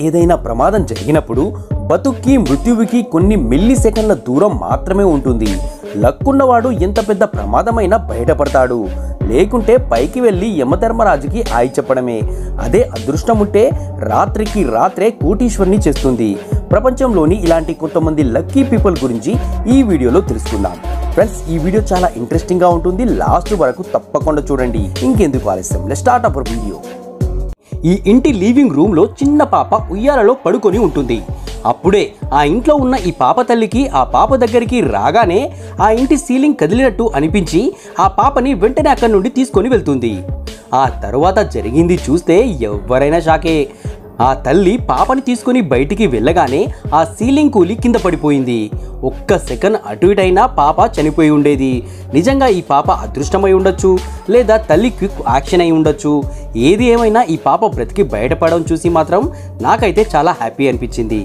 ఏదైనా ప్రమాదం జరిగినప్పుడు బతుక్కి మృత్యువుకి కొన్ని మిల్లీ సెకండ్ల దూరం మాత్రమే ఉంటుంది. లక్కున్నవాడు ఎంత పెద్ద ప్రమాదమైనా బయటపడతాడు. లేకుంటే పైకి వెళ్ళి యమధర్మరాజుకి ఆయి చెప్పడమే. అదే అదృష్టం ఉంటే రాత్రికి రాత్రే కోటీశ్వరుని చేస్తుంది. ప్రపంచంలోని ఇలాంటి కొంతమంది లక్కీ పీపుల్ గురించి ఈ వీడియోలో తెలుసుకుందాం. ఫ్రెండ్స్, ఈ వీడియో చాలా ఇంట్రెస్టింగ్ గా ఉంటుంది. లాస్ట్ వరకు తప్పకుండా చూడండి. ఇంకెందుకు ఆలస్యం, లెట్స్ స్టార్ట్ అవర్ వీడియో. ఈ ఇంటి లివింగ్ రూమ్ లో చిన్న పాప ఉయ్యాలలో పడుకొని ఉంటుంది. అప్పుడే ఆ ఇంట్లో ఉన్న ఈ పాప తల్లికి ఆ పాప దగ్గరికి రాగానే ఆ ఇంటి సీలింగ్ కదిలినట్టు అనిపించి ఆ పాపని వెంటనే అక్కడి నుండి తీసుకొని వెళ్తుంది. ఆ తరువాత జరిగింది చూస్తే ఎవరైనా షాకే. ఆ తల్లి పాపని తీసుకొని బయటికి వెళ్ళగానే ఆ సీలింగ్ కూలి కింద పడిపోయింది. ఒక్క సెకండ్ అటు ఇటైనా పాప చనిపోయి ఉండేది. నిజంగా ఈ పాప అదృష్టమై ఉండొచ్చు, లేదా తల్లి క్విక్ యాక్షన్ అయి ఉండొచ్చు. ఏది ఏమైనా ఈ పాప బ్రతికి బయటపడడం చూసి మాత్రం నాకైతే చాలా హ్యాపీ అనిపించింది.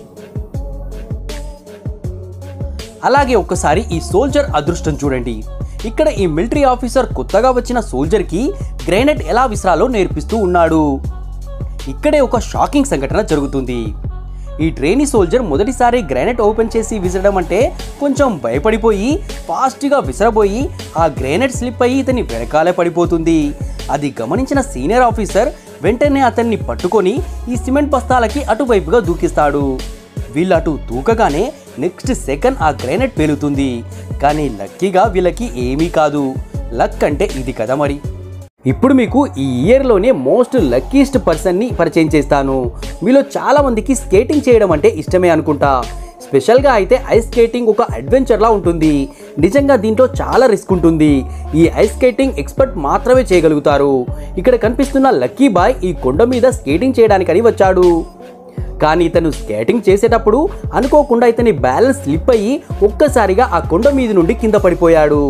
అలాగే ఒక్కసారి ఈ సోల్జర్ అదృష్టం చూడండి. ఇక్కడ ఈ మిలిటరీ ఆఫీసర్ కొత్తగా వచ్చిన సోల్జర్కి గ్రెనేడ్ ఎలా విసరాలో నేర్పిస్తూ ఉన్నాడు. ఇక్కడే ఒక షాకింగ్ సంఘటన జరుగుతుంది. ఈ ట్రైనీ సోల్జర్ మొదటిసారి గ్రెనేడ్ ఓపెన్ చేసి విసరడం అంటే కొంచెం భయపడిపోయి ఫాస్ట్గా విసరబోయి ఆ గ్రెనేడ్ స్లిప్ అయ్యి ఇతని వెనకాలే పడిపోతుంది. అది గమనించిన సీనియర్ ఆఫీసర్ వెంటనే అతన్ని పట్టుకొని ఈ సిమెంట్ బస్తాలకి అటువైపుగా దూకిస్తాడు. వీళ్ళు అటు దూకగానే నెక్స్ట్ సెకండ్ ఆ గ్రెనేడ్ పేలుతుంది. కానీ లక్కీగా వీళ్ళకి ఏమీ కాదు. లక్ అంటే ఇది కదా మరి. ఇప్పుడు మీకు ఈ ఇయర్లోనే మోస్ట్ లక్కీస్ట్ పర్సన్ని పరిచయం చేస్తాను. మీలో చాలా మందికి స్కేటింగ్ చేయడం అంటే ఇష్టమే అనుకుంటా. స్పెషల్గా అయితే ఐస్ స్కేటింగ్ ఒక అడ్వెంచర్లా ఉంటుంది. నిజంగా దీంట్లో చాలా రిస్క్ ఉంటుంది. ఈ ఐస్ స్కేటింగ్ ఎక్స్పర్ట్ మాత్రమే చేయగలుగుతారు. ఇక్కడ కనిపిస్తున్న లక్కీ బాయ్ ఈ కొండ మీద స్కేటింగ్ చేయడానికని వచ్చాడు. కానీ ఇతను స్కేటింగ్ చేసేటప్పుడు అనుకోకుండా ఇతని బ్యాలెన్స్ స్లిప్ అయ్యి ఒక్కసారిగా ఆ కొండ మీద నుండి కింద పడిపోయాడు.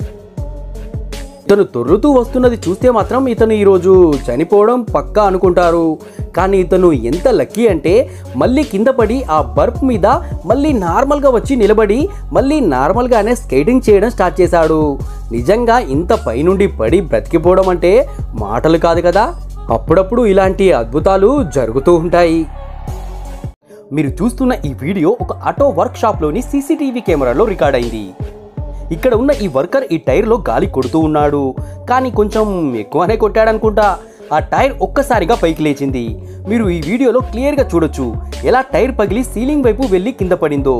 ఇతను తొర్రుతూ వస్తున్నది చూస్తే మాత్రం ఇతను ఈరోజు చనిపోవడం పక్కా అనుకుంటారు. కానీ ఇతను ఎంత లక్కీ అంటే మళ్ళీ కింద పడి ఆ బర్ఫ్ మీద మళ్ళీ నార్మల్గా వచ్చి నిలబడి మళ్ళీ నార్మల్గానే స్కేటింగ్ చేయడం స్టార్ట్ చేశాడు. నిజంగా ఇంత పైనుండి పడి బ్రతికిపోవడం అంటే మాటలు కాదు కదా. అప్పుడప్పుడు ఇలాంటి అద్భుతాలు జరుగుతూ ఉంటాయి. మీరు చూస్తున్న ఈ వీడియో ఒక ఆటో వర్క్ షాప్లోని సీసీటీవీ కెమెరాలో రికార్డ్ అయింది. ఇక్కడ ఉన్న ఈ వర్కర్ ఈ టైర్లో గాలి కొడుతూ ఉన్నాడు. కానీ కొంచెం ఎక్కువనే కొట్టాడనుకుంటా. ఆ టైర్ ఒక్కసారిగా పైకి లేచింది. మీరు ఈ వీడియోలో క్లియర్గా చూడొచ్చు ఎలా టైర్ పగిలి సీలింగ్ వైపు వెళ్ళి కింద పడిందో.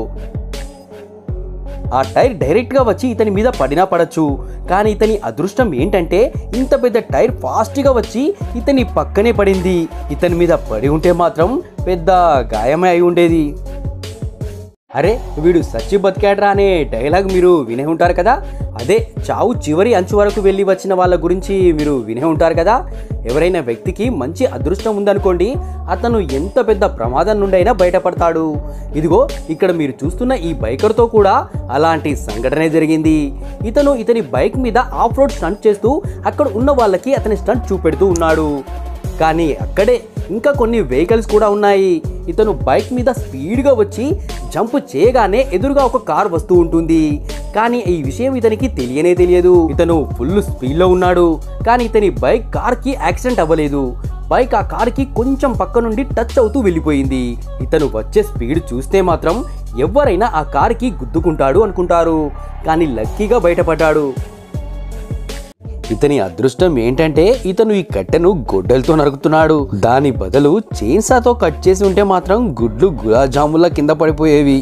ఆ టైర్ డైరెక్ట్గా వచ్చి ఇతని మీద పడినా పడచ్చు. కానీ ఇతని అదృష్టం ఏంటంటే ఇంత పెద్ద టైర్ ఫాస్ట్గా వచ్చి ఇతని పక్కనే పడింది. ఇతని మీద పడి ఉంటే మాత్రం పెద్ద గాయమే అయి ఉండేది. అరే వీడు సచ్చి బతికాడ్రా అనే డైలాగ్ మీరు వినే ఉంటారు కదా. అదే చావు చివరి అంచు వరకు వెళ్ళి వచ్చిన వాళ్ళ గురించి మీరు వినే ఉంటారు కదా. ఎవరైనా వ్యక్తికి మంచి అదృష్టం ఉందనుకోండి, అతను ఎంత పెద్ద ప్రమాదం నుండి అయినా బయటపడతాడు. ఇదిగో ఇక్కడ మీరు చూస్తున్న ఈ బైకర్తో కూడా అలాంటి సంఘటనే జరిగింది. ఇతని బైక్ మీద ఆఫ్ రోడ్ స్టంట్ చేస్తూ అక్కడ ఉన్న వాళ్ళకి అతని స్టంట్ చూపెడుతూ ఉన్నాడు. కానీ అక్కడే ఇంకా కొన్ని వెహికల్స్ కూడా ఉన్నాయి. ఇతను బైక్ మీద స్పీడ్గా వచ్చి జంప్ చేయగానే ఎదురుగా ఒక కార్ వస్తూ ఉంటుంది. కానీ ఈ విషయం ఇతనికి తెలియనే తెలియదు. ఇతను ఫుల్ స్పీడ్లో ఉన్నాడు. కానీ ఇతని బైక్ కార్కి యాక్సిడెంట్ అవ్వలేదు. బైక్ ఆ కార్కి కొంచెం పక్క నుండి టచ్ అవుతూ వెళ్ళిపోయింది. ఇతను వచ్చే స్పీడ్ చూస్తే మాత్రం ఎవరైనా ఆ కార్కి గుద్దుకుంటాడు అనుకుంటారు. కానీ లక్కీగా బయటపడ్డాడు. ఇతని అదృష్టం ఏంటంటే ఇతను ఈ కట్టెను గొడ్డలతో నరుకుతున్నాడు. దాని బదులు చైన్సాతో కట్ చేసి ఉంటే మాత్రం గుడ్లు గులాబ్ జాముల కింద పడిపోయేవి.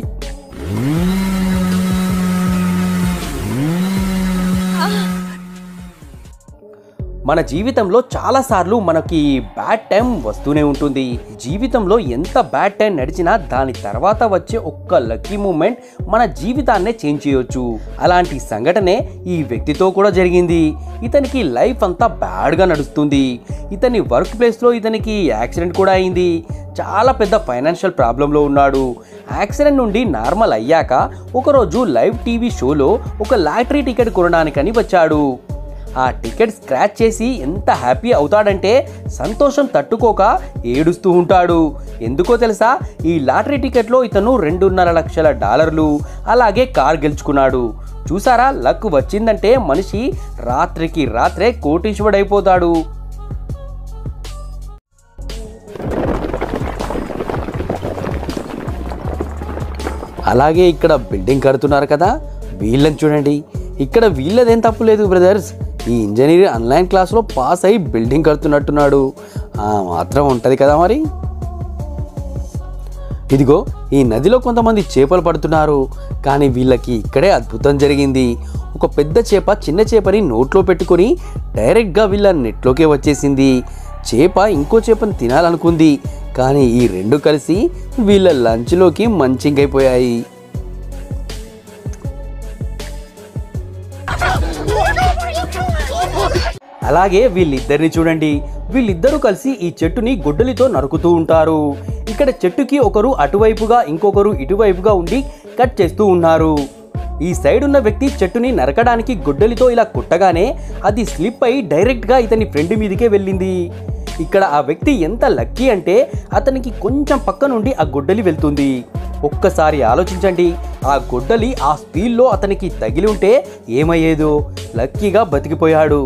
మన జీవితంలో చాలాసార్లు మనకి బ్యాడ్ టైం వస్తూనే ఉంటుంది. జీవితంలో ఎంత బ్యాడ్ టైం నడిచినా దాని తర్వాత వచ్చే ఒక్క లక్కీ మూమెంట్ మన జీవితాన్నే చేంజ్ చేయొచ్చు. అలాంటి సంఘటనే ఈ వ్యక్తితో కూడా జరిగింది. ఇతనికి లైఫ్ అంతా బ్యాడ్గా నడుస్తుంది. ఇతని వర్క్ ప్లేస్లో ఇతనికి యాక్సిడెంట్ కూడా అయింది. చాలా పెద్ద ఫైనాన్షియల్ ప్రాబ్లంలో ఉన్నాడు. యాక్సిడెంట్ నుండి నార్మల్ అయ్యాక ఒకరోజు లైవ్ టీవీ షోలో ఒక లాటరీ టికెట్ కొనడానికని వచ్చాడు. ఆ టికెట్ స్క్రాచ్ చేసి ఎంత హ్యాపీ అవుతాడంటే సంతోషం తట్టుకోక ఏడుస్తూ ఉంటాడు. ఎందుకో తెలుసా, ఈ లాటరీ టికెట్లో ఇతను $2.5 లక్షల అలాగే కార్ గెలుచుకున్నాడు. చూసారా, లక్ వచ్చిందంటే మనిషి రాత్రికి రాత్రే కోటీశ్వరుడైపోతాడు. అలాగే ఇక్కడ బిల్డింగ్ కడుతున్నారు కదా, వీళ్ళని చూడండి. ఇక్కడ వీళ్ళదేం తప్పు లేదు బ్రదర్స్. ఈ ఇంజనీర్ ఆన్లైన్ క్లాస్లో పాస్ అయ్యి బిల్డింగ్ కడుతున్నట్టున్నాడు, మాత్రం ఉంటుంది కదా మరి. ఇదిగో ఈ నదిలో కొంతమంది చేపలు పడుతున్నారు, కానీ వీళ్ళకి ఇక్కడే అద్భుతం జరిగింది. ఒక పెద్ద చేప చిన్న చేపని నోట్లో పెట్టుకొని డైరెక్ట్గా వీళ్ళ నెట్లోకే వచ్చేసింది. చేప ఇంకో చేపని తినాలనుకుంది, కానీ ఈ రెండు కలిసి వీళ్ళ లంచ్లోకి మంచింగ్ అయిపోయాయి. అలాగే వీళ్ళిద్దరిని చూడండి. వీళ్ళిద్దరూ కలిసి ఈ చెట్టుని గొడ్డలితో నరుకుతూ ఉంటారు. ఇక్కడ చెట్టుకి ఒకరు అటువైపుగా ఇంకొకరు ఇటువైపుగా ఉండి కట్ చేస్తూ ఉన్నారు. ఈ సైడ్ ఉన్న వ్యక్తి చెట్టుని నరకడానికి గొడ్డలితో ఇలా కొట్టగానే అది స్లిప్ అయి డైరెక్ట్గా ఇతని ఫ్రెండ్ మీదకే వెళ్ళింది. ఇక్కడ ఆ వ్యక్తి ఎంత లక్కీ అంటే అతనికి కొంచెం పక్క నుండి ఆ గొడ్డలి వెళ్తుంది. ఒక్కసారి ఆలోచించండి, ఆ గొడ్డలి ఆ స్పీడ్లో అతనికి తగిలి ఉంటే ఏమయ్యేదో. లక్కీగా బతికిపోయాడు.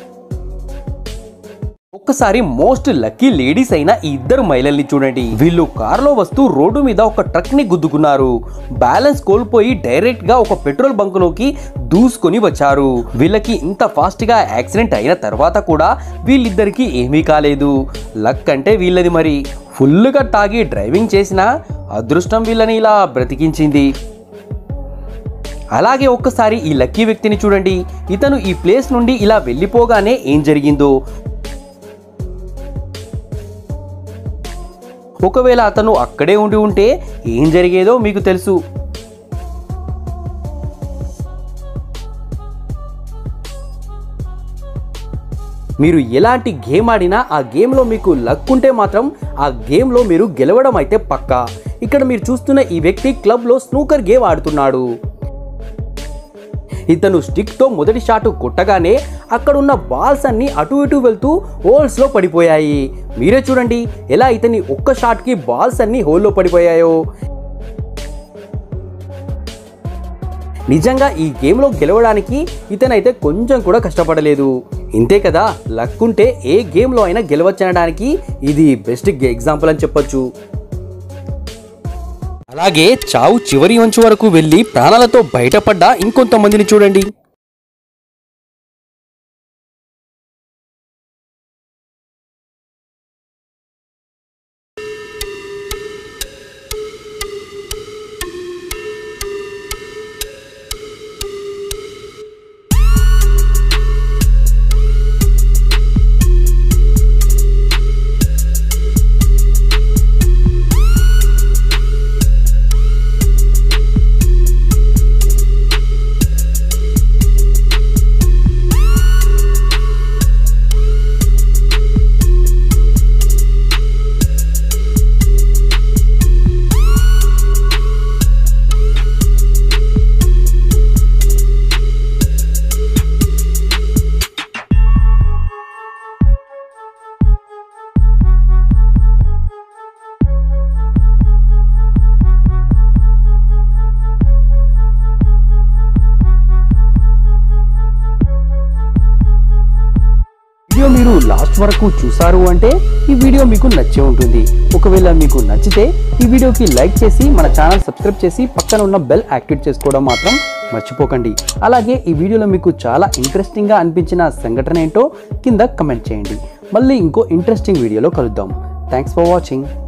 ఒక్కసారి మోస్ట్ లక్కీ లేడీస్ అయిన ఈ ఇద్దరు మహిళల్ని చూడండి. వీళ్ళు కారులో వస్తూ రోడ్డు మీద ఒక ట్రక్ ని గుద్దుకున్నారు. బ్యాలెన్స్ కోల్పోయి డైరెక్ట్ గా ఒక పెట్రోల్ బంక్ లోకి దూసుకొని వచ్చారు. వీళ్ళకి ఇంత ఫాస్ట్ గా యాక్సిడెంట్ అయిన తర్వాత కూడా వీళ్ళిద్దరికి ఏమీ కాలేదు. లక్ అంటే వీళ్ళది మరి. ఫుల్గా తాగి డ్రైవింగ్ చేసిన అదృష్టం వీళ్ళని ఇలా బ్రతికించింది. అలాగే ఒక్కసారి ఈ లక్కీ వ్యక్తిని చూడండి. ఇతను ఈ ప్లేస్ నుండి ఇలా వెళ్ళిపోగానే ఏం జరిగిందో. ఒకవేళ అతను అక్కడే ఉండి ఉంటే ఏం జరిగేదో మీకు తెలుసు. మీరు ఎలాంటి గేమ్ ఆడినా ఆ గేమ్లో మీకు లక్ ఉంటే మాత్రం ఆ గేమ్లో మీరు గెలవడం అయితే పక్కా. ఇక్కడ మీరు చూస్తున్న ఈ వ్యక్తి క్లబ్లో స్నూకర్ గేమ్ ఆడుతున్నాడు. ఇతను స్టిక్తో మొదటి షాట్ కొట్టగానే అక్కడున్న బాల్స్ అన్ని అటు ఇటు వెళ్తూ హోల్స్లో పడిపోయాయి. మీరే చూడండి ఎలా ఇతని ఒక్క షాట్కి బాల్స్ అన్ని హోల్లో పడిపోయాయో. నిజంగా ఈ గేమ్లో గెలవడానికి ఇతనైతే కొంచెం కూడా కష్టపడలేదు. ఇంతే కదా, లక్ ఉంటే ఏ గేమ్లో అయినా గెలవచ్చనడానికి ఇది బెస్ట్ ఎగ్జాంపుల్ అని చెప్పొచ్చు. అలాగే చావు చివరి అంచు వరకు వెళ్ళి ప్రాణాలతో బయటపడ్డ ఇంకొంతమందిని చూడండి. వీడియో మీరు లాస్ట్ వరకు చూసారు అంటే ఈ వీడియో మీకు నచ్చే ఉంటుంది. ఒకవేళ మీకు నచ్చితే ఈ వీడియోకి లైక్ చేసి మన ఛానల్ సబ్స్క్రైబ్ చేసి పక్కన ఉన్న బెల్ యాక్టివేట్ చేసుకోవడం మాత్రం మర్చిపోకండి. అలాగే ఈ వీడియోలో మీకు చాలా ఇంట్రెస్టింగ్గా అనిపించిన సంఘటన ఏంటో కింద కమెంట్ చేయండి. మళ్ళీ ఇంకో ఇంట్రెస్టింగ్ వీడియోలో కలుద్దాం. Thanks for watching.